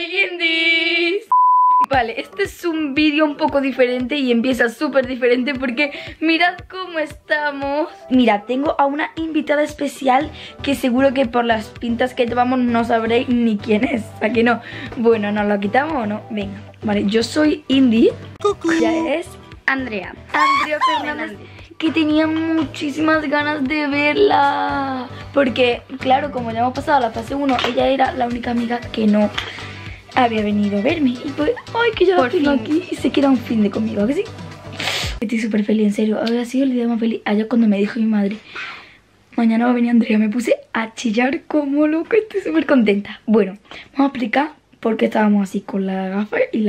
¡Soy Indies! Vale, este es un vídeo un poco diferente y empieza súper diferente porque mirad cómo estamos. Mira, tengo a una invitada especial que seguro que por las pintas que llevamos no sabréis ni quién es. ¿A que no? Bueno, ¿nos lo quitamos o no? Venga, vale, yo soy Indy. Ya es Andrea Fernández, que tenía muchísimas ganas de verla. Porque, claro, como ya hemos pasado a la fase 1, ella era la única amiga que no había venido a verme. Y pues, ay, que yo la tengo aquí y se queda un fin de conmigo, ¿a que sí? Estoy súper feliz, en serio. Había sido el día más feliz. Ayer cuando me dijo mi madre, mañana va a venir Andrea, me puse a chillar como loca. Estoy súper contenta. Bueno, vamos a explicar por qué estábamos así con la gafa y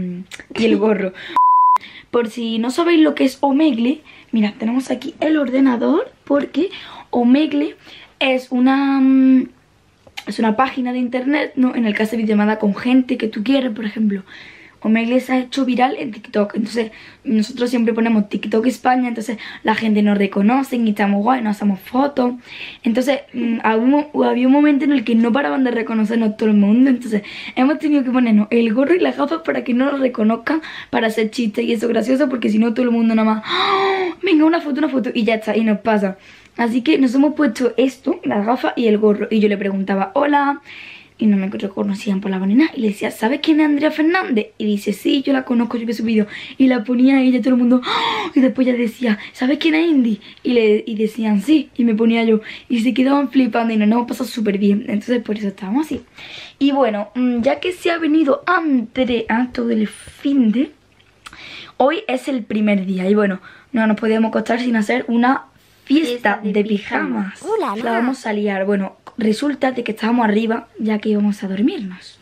el gorro. Por si no sabéis lo que es Omegle, mirad, tenemos aquí el ordenador porque Omegle es una página de internet, ¿no? En el que hace videollamada con gente que tú quieres, por ejemplo. Omegle se ha hecho viral en TikTok, entonces nosotros siempre ponemos TikTok España, entonces la gente nos reconoce y estamos guay, nos hacemos fotos. Entonces había un momento en el que no paraban de reconocernos todo el mundo, entonces hemos tenido que ponernos el gorro y las gafas para que no nos reconozcan, para hacer chistes y eso gracioso, porque si no todo el mundo nada más, ¡oh! Venga, una foto y ya está, y nos pasa. Así que nos hemos puesto esto, las gafas y el gorro, y yo le preguntaba hola, y no me reconocían por la banana. Y le decía, ¿sabes quién es Andrea Fernández? Y dice, sí, yo la conozco, yo vi su vídeo. Y la ponía ella, todo el mundo, ¡oh! Y después ella decía, ¿sabes quién es Indy? Y decían, sí, y me ponía yo. Y se quedaban flipando y nos hemos pasado súper bien. Entonces por eso estábamos así. Y bueno, ya que se ha venido Andrea todo el fin de... Hoy es el primer día y bueno, no nos podíamos acostar sin hacer una fiesta de pijamas. La vamos a liar. Bueno, resulta de que estábamos arriba ya que íbamos a dormirnos.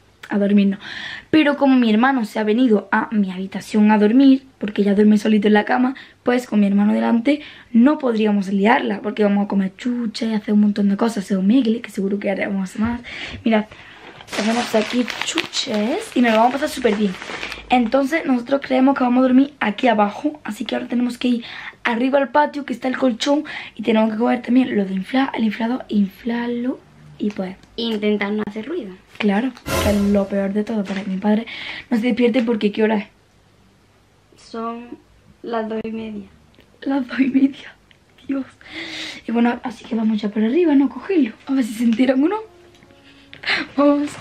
Pero como mi hermano se ha venido a mi habitación a dormir, porque ella duerme solito en la cama, pues con mi hermano delante no podríamos liarla, porque vamos a comer chuches y hacer un montón de cosas de Omegle, que seguro que haremos más. Mirad, tenemos aquí chuches y nos lo vamos a pasar súper bien. Entonces nosotros creemos que vamos a dormir aquí abajo, así que ahora tenemos que ir arriba al patio que está el colchón y tenemos que coger también lo de el inflador, inflarlo y pues intentar no hacer ruido. Claro, que es lo peor de todo, para que mi padre no se despierte porque ¿qué hora es? Son las 2:30. Las 2:30, Dios. Y bueno, así que vamos ya para arriba, ¿no? Cogerlo, a ver si se enteran o no. Vamos.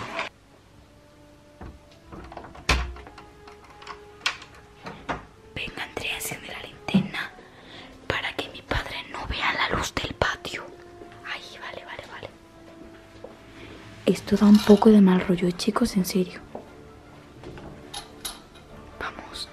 Venga, Andrea, enciende la linterna para que mi padre no vea la luz del patio. Ahí, vale. Esto da un poco de mal rollo, chicos, en serio. Vamos.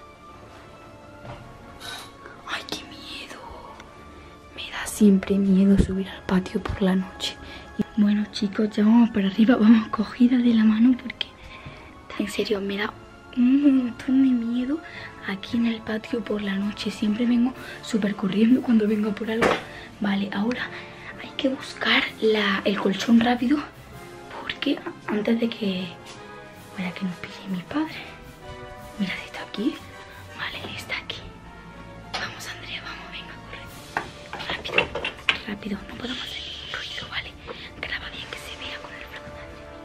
Ay, qué miedo. Me da siempre miedo subir al patio por la noche. Y bueno, chicos, ya vamos para arriba, vamos cogida de la mano porque en serio me da un montón de miedo aquí en el patio por la noche. Siempre vengo súper corriendo cuando vengo por algo. Vale, ahora hay que buscar el colchón rápido porque antes de que vaya que nos pille mi padre. Mira si está aquí. Vale, él está aquí. Vamos, Andrea, vamos, venga, corre. Rápido, no podemos hacer ruido, vale. Graba bien que se vea con el flow.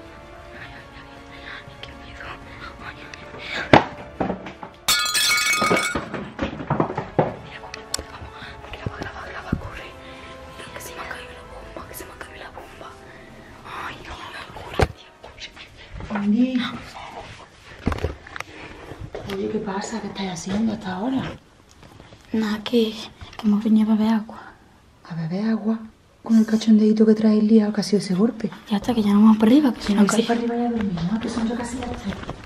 Ay, qué miedo. Mira, graba, corre. Mira, que se me ha caído la bomba, Ay, no, corre. Andy. Oye, ¿qué pasa? ¿Qué estás haciendo hasta ahora? Nada, que hemos venido a beber agua. ¿A beber agua? Con el cachondeíto que trae el día, que ha sido ese golpe. Ya está, que ya no vamos para arriba, que si no No, cae. para arriba ya dormir, ¿no? Que son ya casi las 3.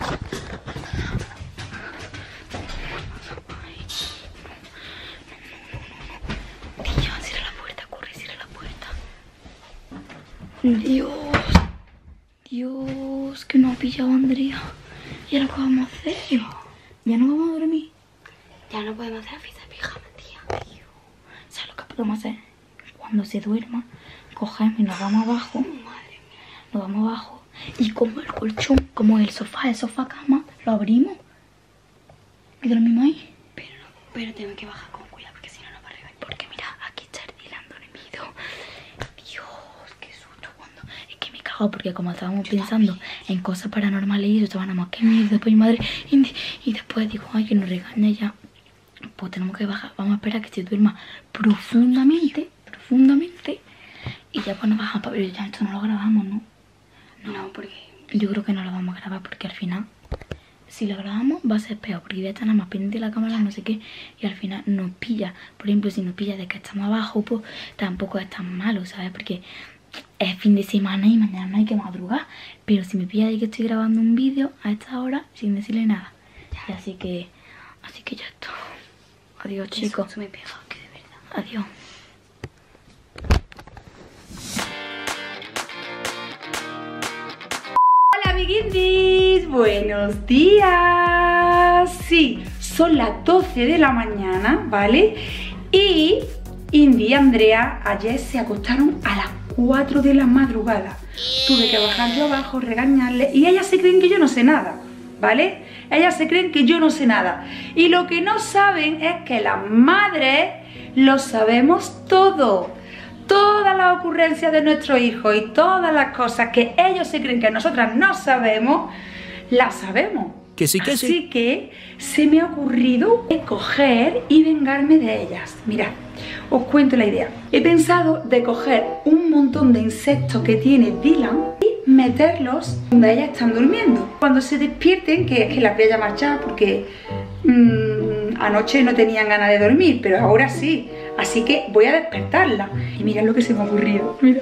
Niño, cierra la puerta, corre, cierra la puerta. Dios, que no ha pillado a Andrea. ¿Y ahora qué vamos a hacer? ¿Ya no vamos a dormir? Ya no podemos hacer la fiesta de pijama, tía. ¿Sabes lo que podemos hacer? Cuando se duerma, cogemos y nos vamos abajo. Madre mía. Nos vamos abajo y como el colchón, como el sofá cama, lo abrimos y dormimos ahí. Pero tengo que bajar con cuidado porque si no, no va a arriba. Porque mira, aquí está el Dylan dormido. Dios, qué susto cuando... Es que me cago relajado porque como estábamos pensando en cosas paranormales y eso, estábamos, qué miedo, después mi madre, y después digo, ay, que nos regañe ya, pues tenemos que bajar, vamos a esperar a que se duerma profundamente, y ya pues nos bajamos, pero ya esto no lo grabamos, ¿no? No, porque... Yo creo que no lo vamos a grabar porque al final, si lo grabamos va a ser peor, porque voy a estar nada más pendiente de la cámara, no sé qué, y al final nos pilla. Por ejemplo, si nos pilla de que estamos abajo, pues tampoco es tan malo, ¿sabes? Porque es fin de semana y mañana no hay que madrugar. Pero si me pilla de que estoy grabando un vídeo a esta hora sin decirle nada. Y así que ya está. Adiós, chicos. Eso me pega, que de verdad. Adiós. Hola amiguitis, buenos días. Sí, son las 12 de la mañana, ¿vale? Y Indy y Andrea ayer se acostaron a las 4 de la madrugada. Tuve que bajar yo abajo, regañarle, y ellas se creen que yo no sé nada, ¿vale? Ellas se creen que yo no sé nada. Y lo que no saben es que las madres lo sabemos todo. Todas las ocurrencias de nuestros hijos y todas las cosas que ellos se creen que nosotras no sabemos, las sabemos. Que sí, que sí. Así que se me ha ocurrido coger y vengarme de ellas. Mirad, os cuento la idea. He pensado de coger un montón de insectos que tiene Dylan y meterlos donde ellas están durmiendo. Cuando se despierten, que es que las voy a llamar ya porque anoche no tenían ganas de dormir, pero ahora sí. Así que voy a despertarla. Y mirad lo que se me ha ocurrido. Mirad.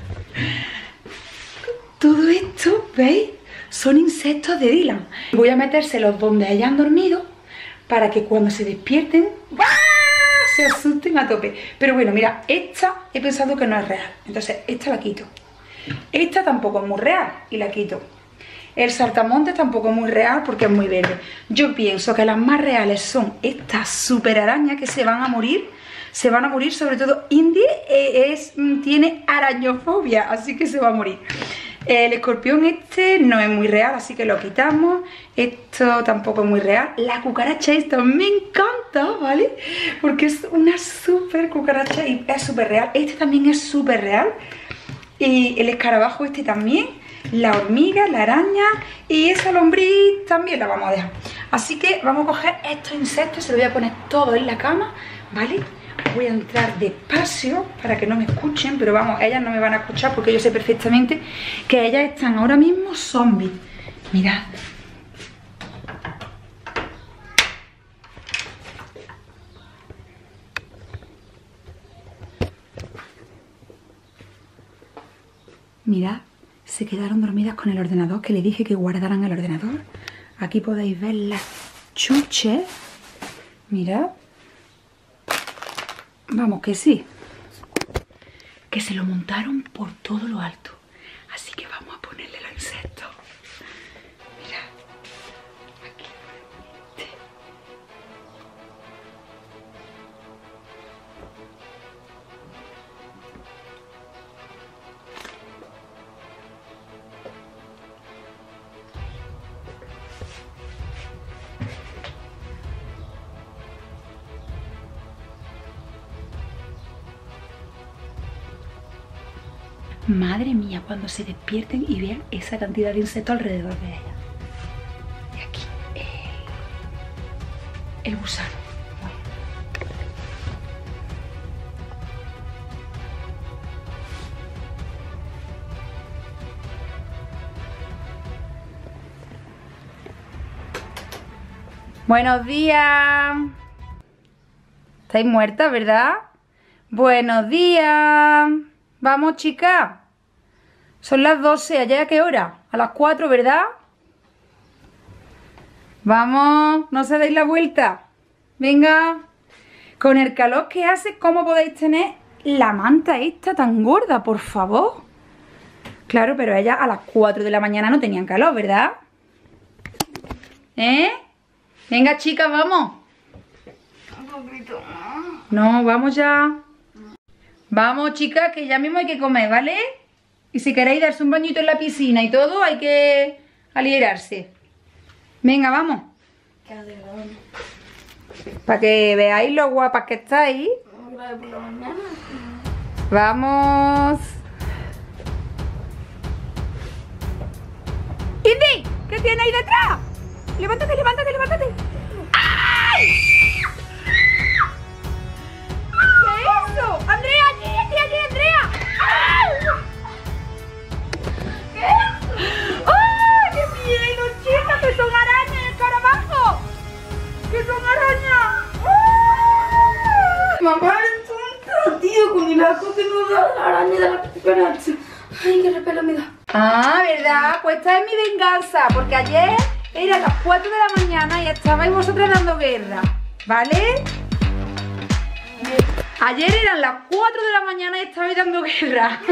Todo esto, ¿veis? Son insectos de Dylan. Voy a metérselos donde hayan dormido para que cuando se despierten ¡ah!, se asusten a tope. Pero bueno, mira, esta he pensado que no es real. Entonces, esta la quito. Esta tampoco es muy real y la quito. El saltamontes tampoco es muy real porque es muy verde. Yo pienso que las más reales son estas super arañas que se van a morir. Se van a morir, sobre todo Indy tiene arañofobia, así que se va a morir. El escorpión este no es muy real, así que lo quitamos. Esto tampoco es muy real. La cucaracha esta me encanta, ¿vale? Porque es una súper cucaracha y es súper real. Este también es súper real. Y el escarabajo este también. La hormiga, la araña y esa lombriz también la vamos a dejar. Así que vamos a coger estos insectos, se los voy a poner todo en la cama, ¿vale? Voy a entrar despacio para que no me escuchen, pero vamos, ellas no me van a escuchar porque yo sé perfectamente que ellas están ahora mismo zombies. Mirad. Mirad, se quedaron dormidas con el ordenador, que le dije que guardaran el ordenador. Aquí podéis ver las chuches. Mirad. Vamos, que sí. Que se lo montaron por todo lo alto. Así que vamos a ponerle los insectos. Mirad. Aquí. Madre mía, cuando se despierten y vean esa cantidad de insectos alrededor de ella. Y aquí, el gusano. Bueno. Buenos días. ¿Estáis muertas, verdad? Buenos días. Vamos, chicas. Son las 12. ¿Allá a qué hora? A las 4, ¿verdad? Vamos, no se deis la vuelta. Venga. Con el calor que hace, ¿cómo podéis tener la manta esta tan gorda, por favor? Claro, pero ellas a las 4 de la mañana no tenían calor, ¿verdad? ¿Eh? Venga, chicas, vamos. Un poquito más. No, vamos ya. Vamos, chicas, que ya mismo hay que comer, ¿vale? Y si queréis darse un bañito en la piscina y todo, hay que aligerarse. Venga, vamos. Para que veáis lo guapas que estáis. Por la mañana. Vamos. ¡Indy! ¿Qué tiene ahí detrás? ¡Levántate, levántate, levántate! ¡Ay! ¿Qué es eso? ¡Andrea, aquí, Andrea! ¡Ay! ¿Qué es? ¡Ay, qué miedo, chicas! ¡Que son arañas en el escarabajo! ¡Que son arañas! ¡Ay! Mamá, eres tonta, tío, con el asco que nos da la araña de la cucaracha. Ay, qué repelo me da. Ah, ¿verdad? Pues esta es mi venganza, porque ayer era las 4 de la mañana y estabais vosotras dando guerra, ¿vale? Ayer eran las 4 de la mañana y estabais dando guerra.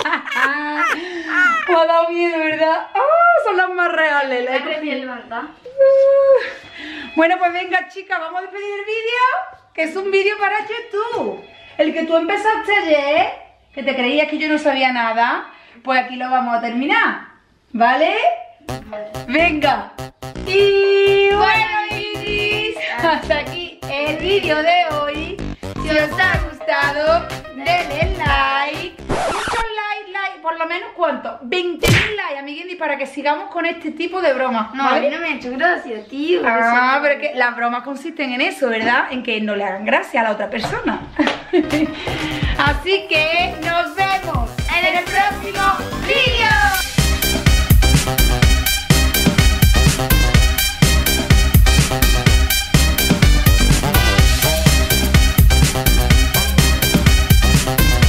Me ha dado miedo, ¿verdad? ¡Oh, son las más reales! ¿La recién levantada? Bueno, pues venga, chicas, vamos a despedir el vídeo, que es un vídeo para YouTube. El que tú empezaste ayer, que te creías que yo no sabía nada, pues aquí lo vamos a terminar, ¿vale? Venga. Y bueno, Iris, hasta aquí el vídeo de hoy. Si os ha gustado, denle like. Muchos like, por lo menos ¿cuánto? 20.000 likes, amiguitos, para que sigamos con este tipo de bromas. No, ¿vale? a mí no me ha hecho gracia, tío. Ah, pero es que las bromas consisten en eso, ¿verdad? En que no le hagan gracia a la otra persona. Así que nos vemos en el próximo vídeo.